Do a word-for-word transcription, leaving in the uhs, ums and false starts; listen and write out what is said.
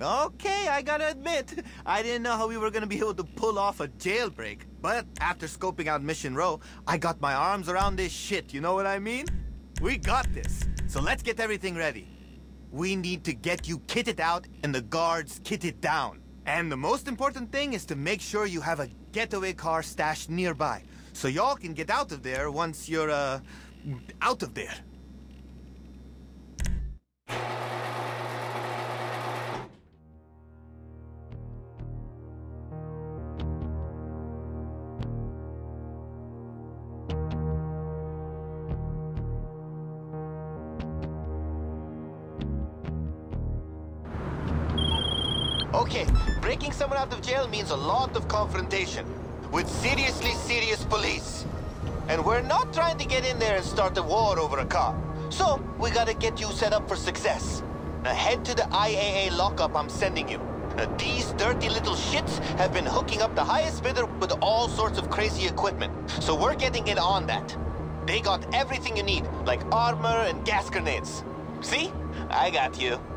Okay, I gotta admit, I didn't know how we were gonna be able to pull off a jailbreak. But after scoping out Mission Row, I got my arms around this shit, you know what I mean? We got this, so let's get everything ready. We need to get you kitted out and the guards kitted down. And the most important thing is to make sure you have a getaway car stashed nearby, so y'all can get out of there once you're, uh, out of there. Okay, breaking someone out of jail means a lot of confrontation with seriously serious police. And we're not trying to get in there and start a war over a car. So, we gotta get you set up for success. Now head to the I A A lockup I'm sending you. Now these dirty little shits have been hooking up the highest bidder with all sorts of crazy equipment. So we're getting in on that. They got everything you need, like armor and gas grenades. See? I got you.